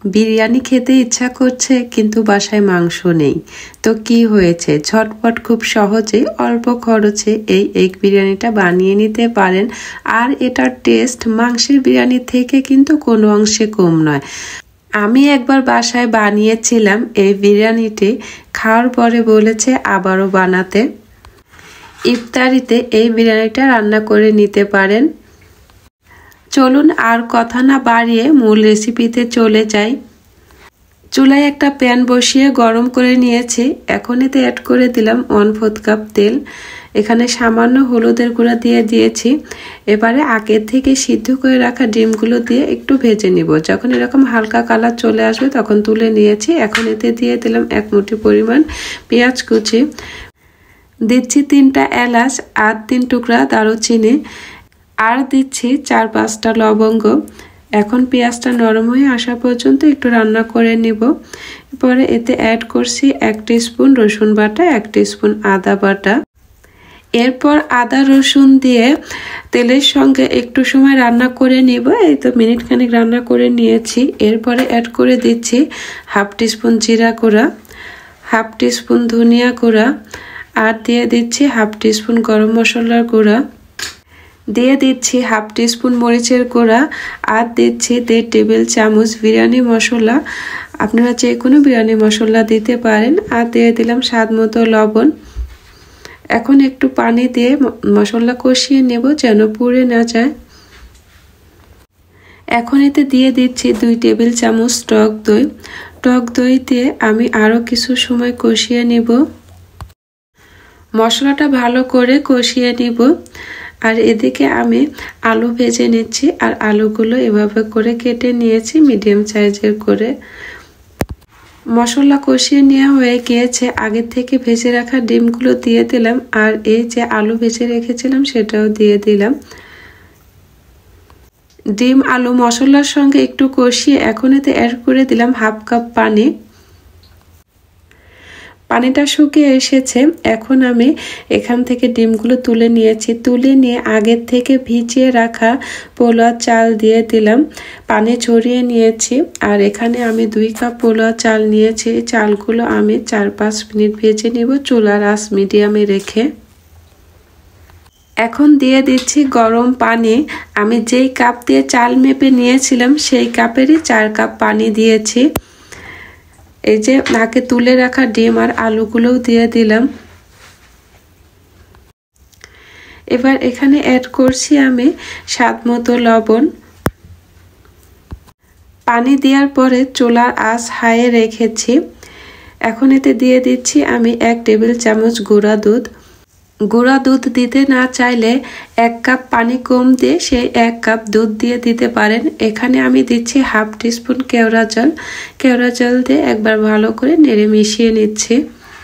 বিরিয়ানি খেতে ইচ্ছা করছে কিন্তু বাসায় মাংস নেই। তো কি হয়েছে, ঝটপট খুব সহজে অল্প খরচে এই এগ বিরিয়ানিটা বানিয়ে নিতে পারেন। আর এটার টেস্ট মাংসের বিরিয়ানি থেকে কিন্তু কোনো অংশে কম নয়। আমি একবার বাসায় বানিয়েছিলাম এই বিরিয়ানিটি, খাওয়ার পরে বলেছে আবারও বানাতে। ইফতারিতে এই বিরিয়ানিটা রান্না করে নিতে পারেন। চলুন আর কথা না বাড়িয়ে মূল রেসিপিতে চলে যাই। চুলায় একটা প্যান বসিয়ে গরম করে নিয়েছি। এখন এতে অ্যাড করে দিলাম 1/4 কাপ তেল। এখানে সামান্য হলুদের গুঁড়া দিয়ে দিয়েছি। এবারে আগে থেকে সিদ্ধ করে রাখা ডিমগুলো দিয়ে একটু ভেজে নিব। যখন এরকম হালকা কালার চলে আসবে তখন তুলে নিয়েছি। এখন এতে দিয়ে দিলাম 1 মুঠি পরিমাণ পেঁয়াজ কুচি, দিচ্ছি 3টা এলাচ আর 3 টুকরা দারুচিনি, আর দিচ্ছি 4-5টা লবঙ্গ। এখন পেঁয়াজটা নরম হয়ে আসা পর্যন্ত একটু রান্না করে নিব। পরে এতে অ্যাড করছি 1 টিস্পুন রসুন বাটা, 1 টিস্পুন আদা বাটা। এরপর আদা রসুন দিয়ে তেলের সঙ্গে একটু সময় রান্না করে নিব। এই তো মিনিটখানেক রান্না করে নিয়েছি। এরপরে অ্যাড করে দিচ্ছি 1/2 টিস্পুন জিরা গুঁড়া, 1/2 টিস্পুন ধনিয়া গুঁড়া, আর দিয়ে দিচ্ছি 1/2 টিস্পুন গরম মশলার গুঁড়া, দিয়ে দিচ্ছি 1/2 টিস্পুন মরিচের গুঁড়া, আর দিচ্ছি 1.5 টেবিল চামচ বিরিয়ানি মশলা। আপনারা যে কোনো বিরিয়ানি মশলা দিতে পারেন। আর দিয়ে দিলাম স্বাদ মতো লবণ। এখন একটু পানি দিয়ে মশলা কষিয়ে নেব যেন পুড়ে না যায়। এখন এতে দিয়ে দিচ্ছি 2 টেবিল চামচ টক দই। টক দই দিয়ে আমি আরও কিছু সময় কষিয়ে নিব। মশলাটা ভালো করে কষিয়ে নিব। আর এদিকে আমি আলু ভেজে নিচ্ছি। আর আলুগুলো এভাবে করে কেটে নিয়েছি মিডিয়াম সাইজের করে। মশলা কষিয়ে নেওয়া হয়ে গিয়েছে। আগে থেকে ভেজে রাখা ডিমগুলো দিয়ে দিলাম। আর এই যে আলু ভেজে রেখেছিলাম সেটাও দিয়ে দিলাম। ডিম আলু মশলার সঙ্গে একটু কষিয়ে এখন এতে অ্যাড করে দিলাম 1/2 কাপ পানি। পানিটা শুকিয়ে এসেছে। এখন আমি এখান থেকে ডিমগুলো তুলে নিয়েছি। তুলে নিয়ে আগের থেকে ভিজিয়ে রাখা পোলাও চাল দিয়ে দিলাম। পানি ঝরিয়ে নিয়েছি। আর এখানে আমি 2 কাপ পোলাও চাল নিয়েছি। চালগুলো আমি 4-5 মিনিট ভেজে নেব চুলার আঁচ মিডিয়ামে রেখে। এখন দিয়ে দিচ্ছি গরম পানি। আমি যেই কাপ দিয়ে চাল মেপে নিয়েছিলাম সেই কাপেরই 4 কাপ পানি দিয়েছি। এই যে আগে তুলে রাখা ডিম আর আলুগুলোও দিয়ে দিলাম। এবার এখানে অ্যাড করছি আমি স্বাদ মতো লবণ। পানি দেওয়ার পরে চুলার আঁচ হাইয়ে রেখেছি। এখন এতে দিয়ে দিচ্ছি আমি 1 টেবিল চামচ গুঁড়া দুধ। গুঁড়া দুধ দিতে না চাইলে 1 কাপ পানি কম দিয়ে সেই 1 কাপ দুধ দিয়ে দিতে পারেন। এখানে আমি দিচ্ছি 1/2 টিস্পুন কেওড়া জল। কেওড়া জল দিয়ে একবার ভালো করে নেড়ে মিশিয়ে নিচ্ছি।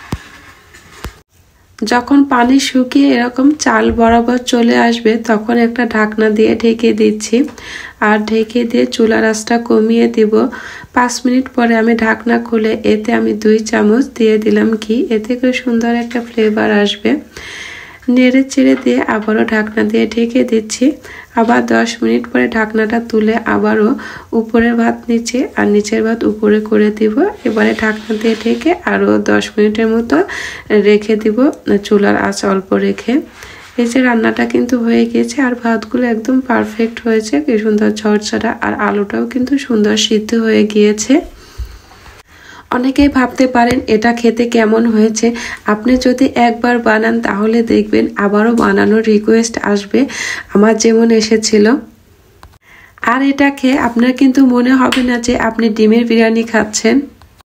যখন পানি শুকিয়ে এরকম চাল বরাবর চলে আসবে তখন একটা ঢাকনা দিয়ে ঢেকে দিচ্ছি। আর ঢেকে দিয়ে চুলার আঁচটা কমিয়ে দিব। 5 মিনিট পরে আমি ঢাকনা খুলে এতে আমি 2 চামচ দিয়ে দিলাম ঘি। এতে করে সুন্দর একটা ফ্লেভার আসবে। নেড়ে চেড়ে দিয়ে আবারও ঢাকনা দিয়ে ঢেকে দিচ্ছি। আবার 10 মিনিট পরে ঢাকনাটা তুলে আবারও উপরের ভাত নিচে আর নিচের ভাত উপরে করে দিব। এবারে ঢাকনা দিয়ে ঢেকে আরও 10 মিনিটের মতো রেখে দিব চুলার আঁচ অল্প রেখে। এই যে রান্নাটা কিন্তু হয়ে গিয়েছে। আর ভাতগুলো একদম পারফেক্ট হয়েছে, কি সুন্দর ঝরঝরা। আর আলুটাও কিন্তু সুন্দর সিদ্ধ হয়ে গিয়েছে। অনেকেই ভাবতে পারেন এটা খেতে কেমন হয়েছে। আপনি যদি একবার বানান তাহলে দেখবেন আবারও বানানোর রিকোয়েস্ট আসবে, আমার যেমন এসেছিল। আর এটা খেয়ে আপনার কিন্তু মনে হবে না যে আপনি ডিমের বিরিয়ানি খাচ্ছেন।